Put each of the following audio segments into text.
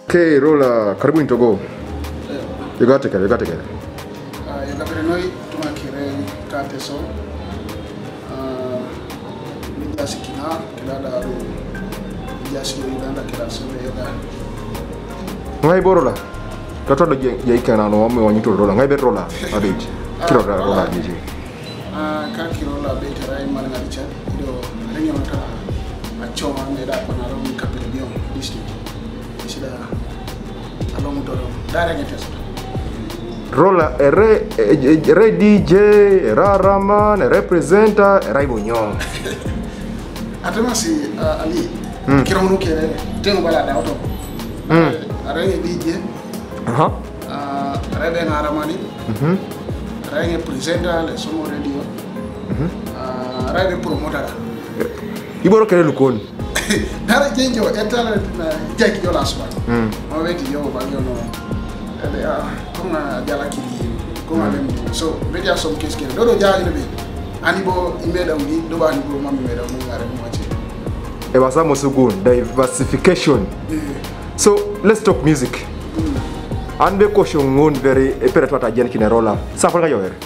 Okay, Rola, karibu Ntogo. You got it. Yo capire noi tumakire kateso. Mijasikina kilada ro. Mijasiro Uganda kila sore yoga. Ngai borola. Katodo je ikana no ame wanyito Rola. Ngai bet Rola abit. Kiro Rola DJ. Ka kirola bet rai mana ngalicha. Ido renyo nata achoma ngeda pana ro kapire bio district. Sida along toro. Direct test. Rola re DJ, Raman, representer, Raibonyo. Atemasi Ali. Kiro munukere tengo bala da auto. Are DJ. Rebe Naramani. Rebe presenter le somo radio. Rebe promoter. Iboro kere lukoni. Dara jenjo etala jeki yo laswa. Mo veti yo ba yo no. Kuma jala kili kuma lem so media som keskere do jali be anibo imeda ngi do ba anibo mami meda mo ngare mo wache e basa mo sugun diversification. So let's talk music. Anbe ko shongon very peretwata jen kine Rola safal ga yower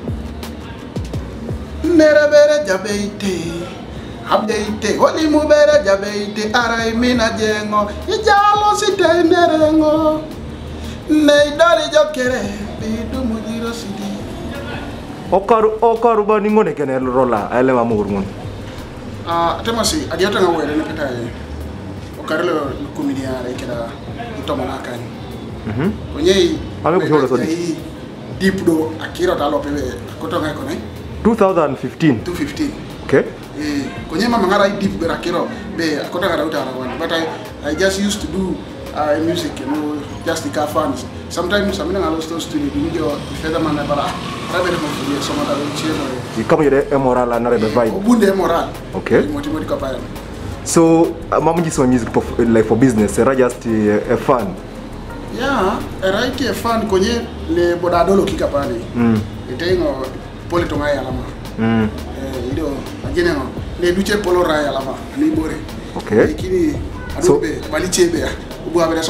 nere bere jabeite abdeite wali mu bere jabeite arai mina jengo ijalo site nerengo nei dali jokere bidu mujiro sidi okaru ba ni ngone kene Rola ele ma murmun temasi adiata nga wele ne petaye okarlo comedian re kira tomana kan konyei ame ko holo sodi deep do akira talo pebe koto ngai kone 2015 okay konyei mama ngara deep bera kiro be koto ngara utara wan but I just used to do music, you know, just the car fans. Sometimes I'm in a studio video, featherman, but I rather than some other channel. You come here, moral and not vibe. Bunde moral. Okay. So, mama just want music like for business, just a fun. Yeah, a right a fun. Konye le bodadolo kika pale. Itengo politonga ya lama. Ido agene no le duche polo raya lama. Ni bore. Okay. Kini adobe balichebe. Business.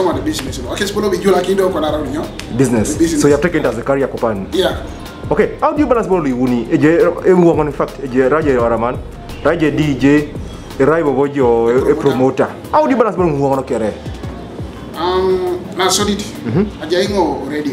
So you have taken it as a career Kopan. Yeah. Okay. How do you balance bolu uni? In fact, Raja Raman, Raja DJ, Raibo Bojo, a promoter. How do you balance bolu who kere? Na solid. Ajaingo radio.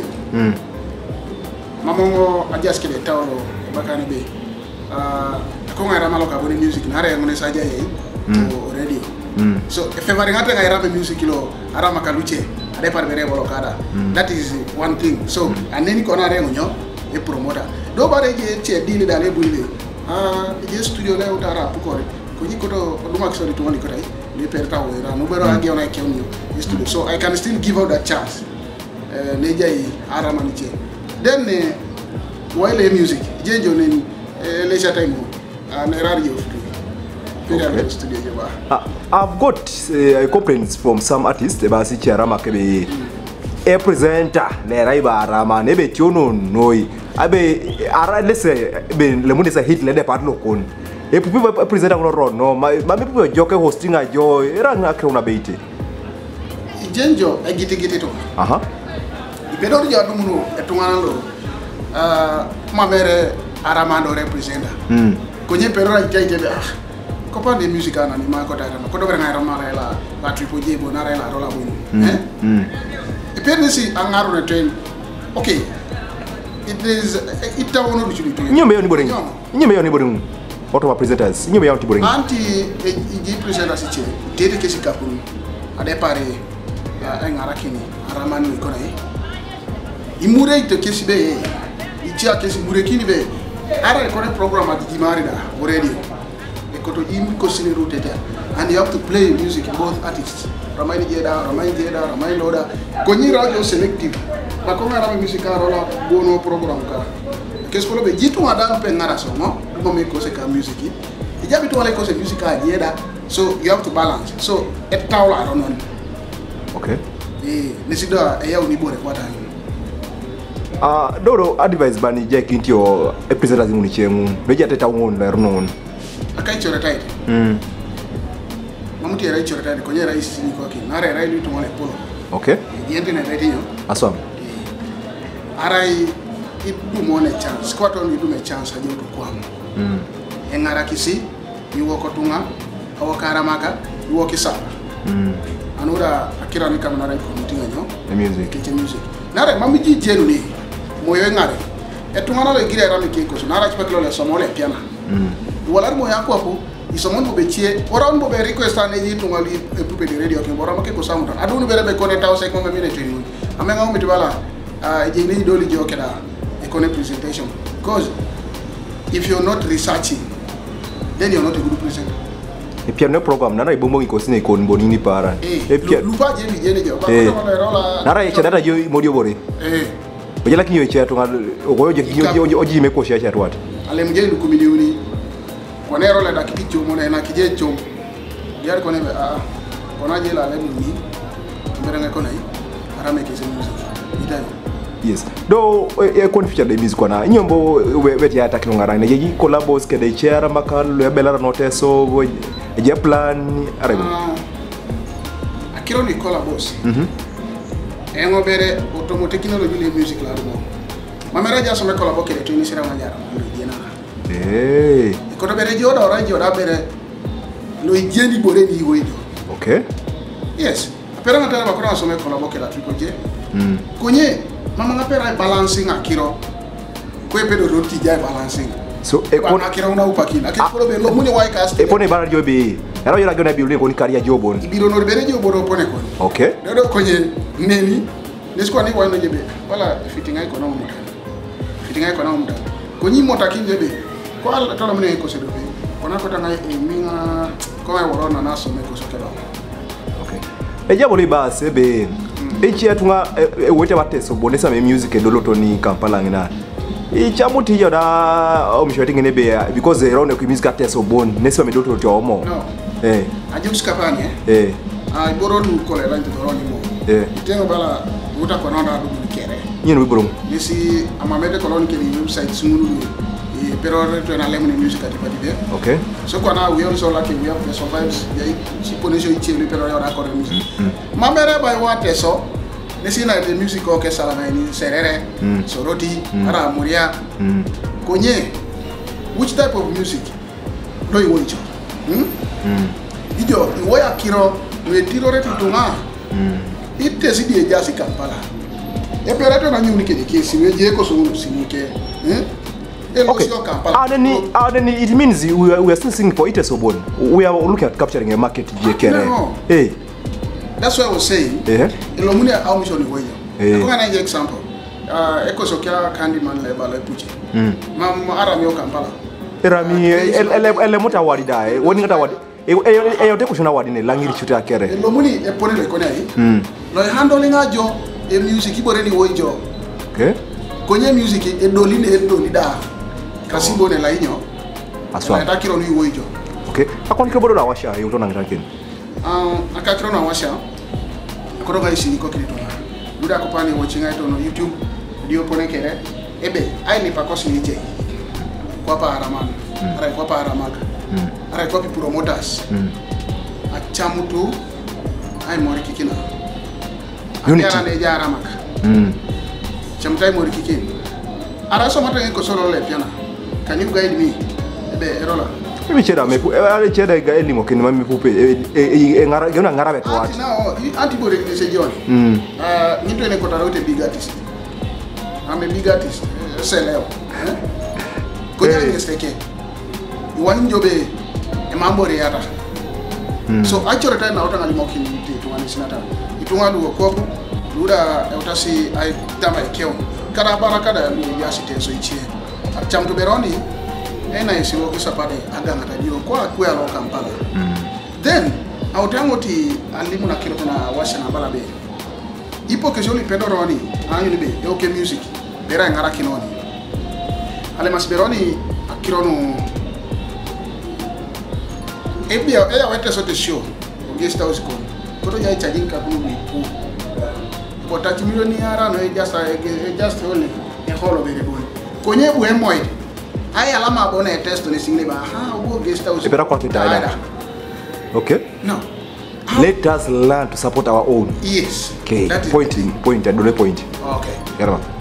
Mamongo ajaskele tawlo bakani be. Konga ramalo ka boni music na re ngone saja radio. So if ever ngata ngai rap music lo arama kaluche ade parbere bolo kada that is one thing. So aneni kona re nyo e promoter do bare je che dili dale buile je studio le utara pukore ko jikoto duma kisori to woni kotai le perta o era no bero age ona kenyo studio, so I can still give out that chance ne jay arama ni che then while music je jonen leisure time ne radio. Okay. I've got complaints from some artists about Rama kebe a presenter le raiba Rama nebe tiono noi abe ara lese be le monde sa hit le de part lokon e pupi presenter no ron no ma people joke hosting a jo era na ke una beite jenjo e giti to ibedo ya dumuno etungana lo ma mere Aramando representer konye pero ra jaite be Kopa de music ana ni ma ko tata no ko do nga rama la triple J bo na la rola bo e pensi angaro ne train okay it is it ta wono bichuli to nyome yoni boring auto presenters nyome yoni boring anti e presenters ci tete ke sika ko ade pare ngara kini araman ni ko nay imure to ke sibe i ci akesi mure kini be ara ko program at di marida bo radio. And you have to play music both artists. Ramai Loda. Konyi radio selective. Bakonga rama music rola bono program ka. Keskolo be jitu adan pe ngara so no. Mo me ko se ka music. Ijabi to wala ko se music a jeda. So you have to balance. So et tawla I don't know. Okay. Nisida e yaw ni bore kwata. Doro advice bani je kintio episode azimuni chemu. Beja teta won la ronon. Akai chora tight. Mamuti era chora tight ko nyera isi ni ko ki. Nare rai ni to mole polo. Okay. Internet radio. Aswam. Arai itu mone chance. Kwa to ni dume chance aje to kwam. Engara kisi yuwo kotunga awakara maka yuwo kisara. Anura akira ni kama nara community nganyo. The music. Nare mami ji jenu ni moyo ngare. Etungana le gira era mikiko so nara chipakilo le somole piana. Wala mo yako hapo isomon bo bechie ora on bo be request ane ji tungali epupe di radio ke bora make ko samuta adunu bere be connect house ko ngami ne tenu amenga o mitibala je ni doli jo keda e connect presentation because if you're not researching then you're not a good presenter. E piano program nana ibombo ikosine ko bonini para e piano lupa je mi je ne jo ba ko rola nara e chedata jo modio bore Bajala kinyo che to oji me ko sia cha twat ale mje lu kumiliuni konero la dakicho mona na kijecho diar kone be kona je la le ni mbere nga kona yi ara me kese music ita yes do e kon feature de music kona nyombo weti ata kilo ngara ne ji collabos ke de chera makal le belara noteso je plan arebo akiro ni collabos engo bere otomo technology le music la mo mamera ja so me collabo ke de tuni sira ngara kono bere joda ora joda bere lo ijendi bore ni wedo. Okay. Yes. Apera ngata ba kora so me collabo ke la triple J. Konye mama ngapera balancing akiro. Ko epedo roti jai balancing. So e kon akira una upakina. Akiro ko be lo muni wai cast. E pone bara jobi. Era yora gona bi ko ni career jobon. Biro no bere jobo do pone ko. Okay. Do konye neni. Nesko ni wa no jebe. Wala fitting ai ko na muta. Fitting ai ko na muta. Konyi mota kinjebe. Kwa tola mune ko se do be kona ko tanga e minga ko ai worona na so me ko so keba. Okay e jabo li ba se be e chi atunga e wote bateso bonesa me music e doloto ni Kampala ngina e chamuti yoda o mshoti ngene be because e rone ku music ateso bon nesa me doloto to omo ajum skapani ai boro lu ko le lante doroni mo tengo bala uta ko nona du kere nyino bi borom nisi amamede koloni ke ni website sungulu pero to na lemon music at the okay so kwana we also like we have the survives ya chiponesho ichele pero ya record music mamere by what so nisi na the music o ke sala ni serere soroti ara muria konye which type of music do you want ijo iwo ya kiro we tiro reti tunga ite sidi e jasi Kampala e pero to na nyuni ke kesi we je ko so simuke okay. It means we are still singing for Itesobon. We are looking at capturing a market. No. Hey. That's what I was saying. Elomune how mission ni weyo. Ko ngana nje example. Eko sokia Candyman le bala puche. Mam ara mi o Kampala. Era mi ele mota warida woni ngata wadi. E yote kushona wadi ne langiri chuta kere. Elomuni e pone le kone ai. Lo handling ajo e music ibore ni weyo. Okay. Konye music e doli da. Kasibo ne la inyo. Aswa. Na kiro ni woijo. Okay. Akon ke bodo la washa yoto na ngitanken. Akakiro na washa. Akoro ga isi ko kirito na. Duda ko pani watching it on YouTube. Video pone kere. Ebe, ai ni pakosi ni je. Kwa pa araman. Ara kwa pa aramaka. Ara kwa promoters. Achamutu ai mori kikina. Unity. Ara ne ja aramaka. Chamutai mori kikina. Ara so mata ko solo le piana. Can you guide me? Ebe erola. Ebe cheda me ku ale cheda ga elimo ken mami pupe ngara gona ngara beto wat. Now antibody ni se joni. Nito ne ko tarote big artist. I'm a big artist. Seleo. Ko ya ni steke. Iwan jobe e mambo re yata. So actually time na utanga limo kin to wani sinata. Itunga du ko ko duda e utasi ai dama e keo. Kada baraka da ya site so ichie chamto beroni ena isiwo kisapade aganga tajiro kwa lo Kampala then autangoti alimu na kiro na washa na balabe ipo kesho li pedoroni anyu be okay music bera ngara kinoni ale masberoni akirono ebia eya wete so the show guest house ko koto jai charging ka kunu ku but that million ara no just only a whole of it konye bu emoid ai alama bona test ne single ba ha go guest house e bera kwa kita okay no Let us learn to support our own. Yes. Okay. That is Point. I don't point. Okay. Yarama.